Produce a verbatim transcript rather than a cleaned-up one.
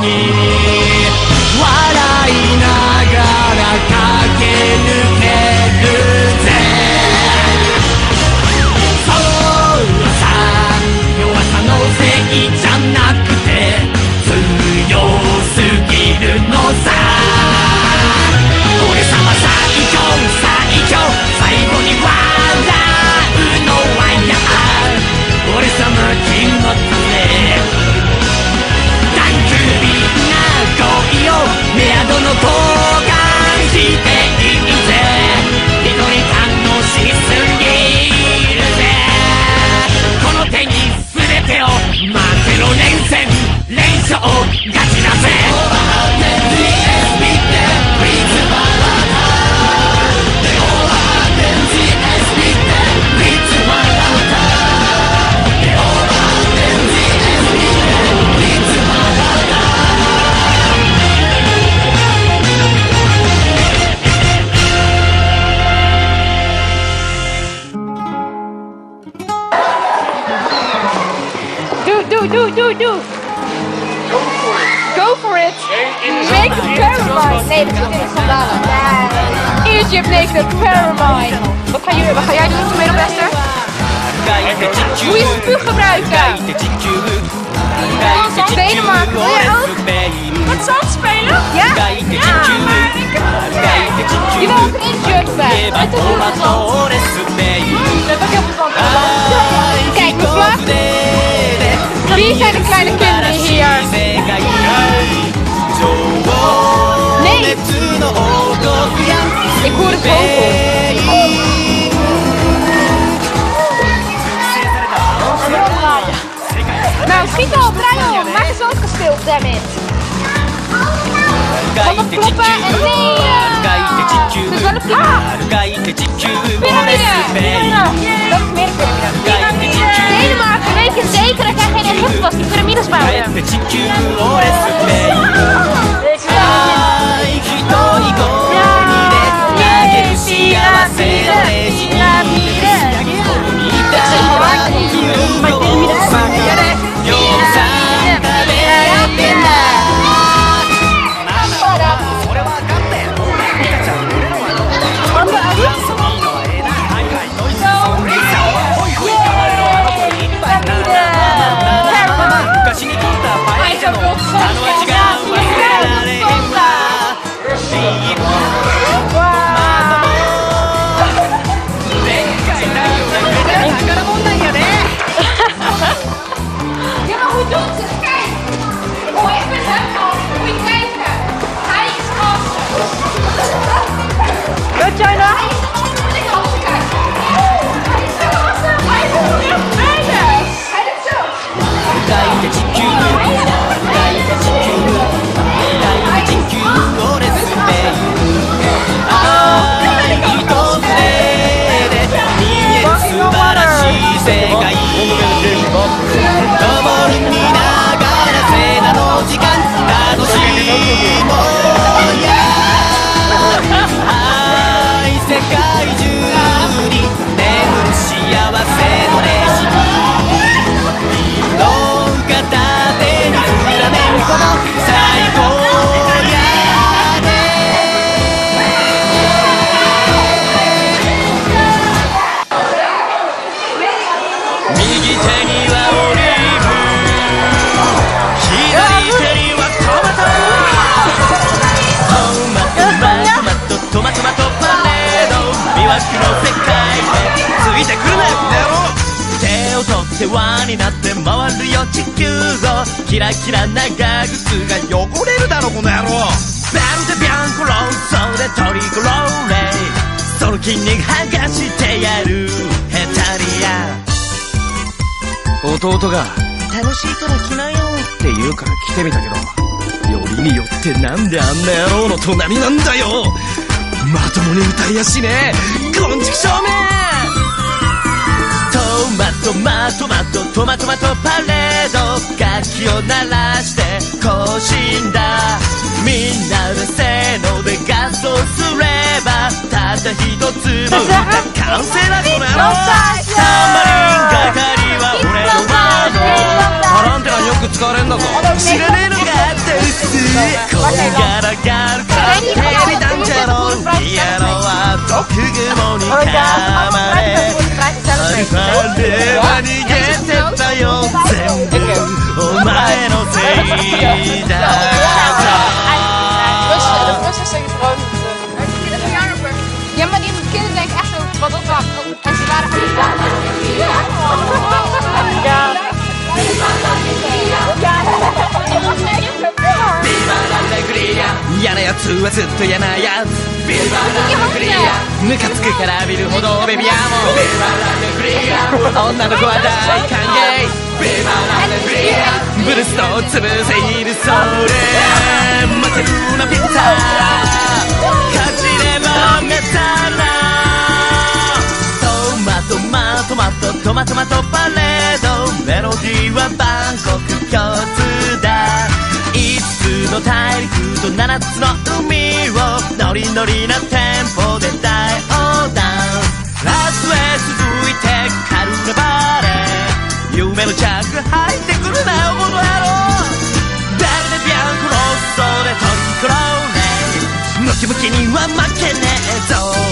に笑いながら駆け抜けるぜ。そうさ、弱さのせいじゃなくて強すぎるのさ。俺様最強最強、最後に笑うのはや俺様決まったぜ。単純な恋をメアドの交換していいぜ。一人楽しすぎるぜ。この手に全てを待てろ連戦連勝ガチだぜ。 Do, do, do, do. Go for it. Make the paramine. Nee, dat zit in de sandalen. Eerst je hebt de paramine. Wat ga, je, wat ga jij doen, Tomato Bester? Hoe je spuug gebruiken. Denemarken, wil jij ook? Wat zand spelen? Ja? Ja, maar ik heb het. Je wil ook een shirt bij. Uit de zand. Dat heb ik heel veel zand. Kijk, mijn vlag. Wie zijn de kleine kinderen hier? Nee! Ik hoor het vogel. Nou, schiet op, draai om. Maak een zandkasteel, dammit. Wat op kloppen en nee! Het is wel een piramide. Piramide! Dat is meer een piramide. Denemarken, weet je zeker dat jij geen Egypte was die piramides bouwde? 世話になって回るよ地球をキラキラ長靴が汚れるだろこの野郎。ベルでビャンコロンソでトリコローレイその筋肉剥がしてやるヘタリア。弟が楽しいから来なよって言うから来てみたけどよりによってなんであんな野郎の隣なんだよ。まともに歌いやしねえこんちくしょうめ。トマトマトマトトマトマトパレード楽器を鳴らして行進だ。みんなでせーので合奏すればたった一つの歌完成だこの野郎。タンバリン係は俺のワード。アランテナによく使われんだぞ。知らねえのかって嘘では逃げてたよ全部お前のせいだ Ja, maar die kinderen denken echt zo, wat dat dan? En ze waren 嫌なやつはずっと嫌なやつムカつくから見るほどベビアも女の子は大歓迎ブルスと潰せいるそれ負けるなピッツァ勝ちればメタラトマトマトマトトマトマトパレードメロディーは万国共通だいつつの大陸とななつの海をノリノリなテンポで大横断ラスへ続いてカルナバレー夢のチャック入ってくるなよこの野郎ベルデビアンコロッソでトリコローレムキムキには負けねえぞ